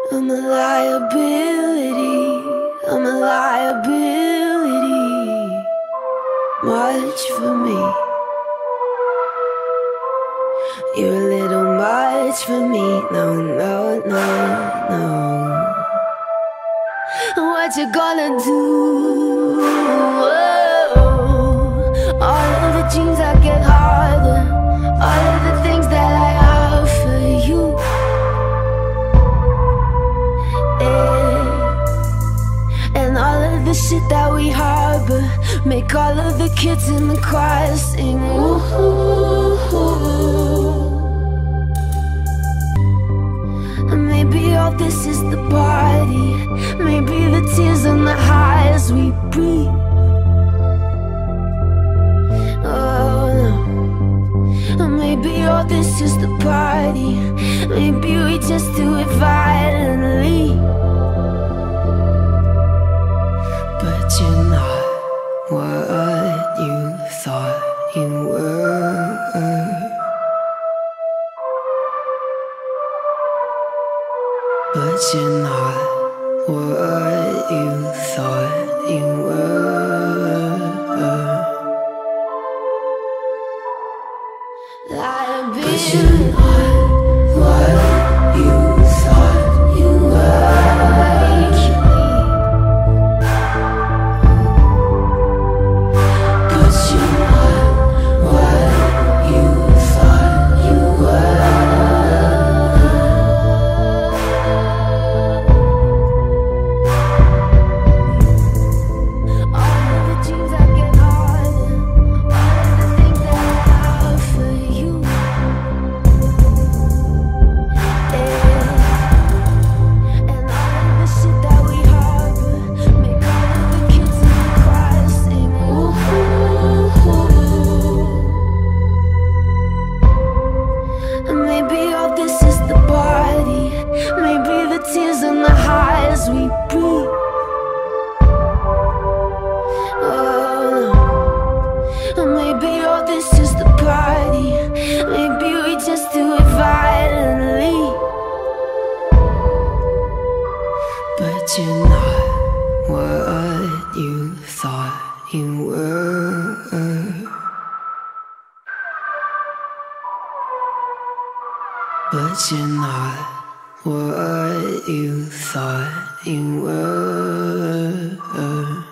I'm a liability, I'm a liability. Much for me. You're a little much for me. No, no, no, no. What you gonna do? Whoa. All of the dreams I get harder. All of the things that I offer you. And all of the shit that we harbor make all of the kids in the choir sing. Ooh. And maybe all this is the party. Maybe the tears and the highs we breathe. Oh no. And maybe all this is the party. Maybe we just do it violently. But you're not what you thought you were. But you're not what you thought you were. Liability. But you're not what you thought you were. But you're not what you thought you were. All of the dreams I get harder. All of the things that I offer you. And all of the shit that we harbor make all of the kids in the choir sing. Ooh. And maybe all this is the party. Maybe the tears and the highs we breathe. Oh no. And maybe all this is the party. Maybe we just do it violently. But you're not what you thought you were. But you're not what you thought you were.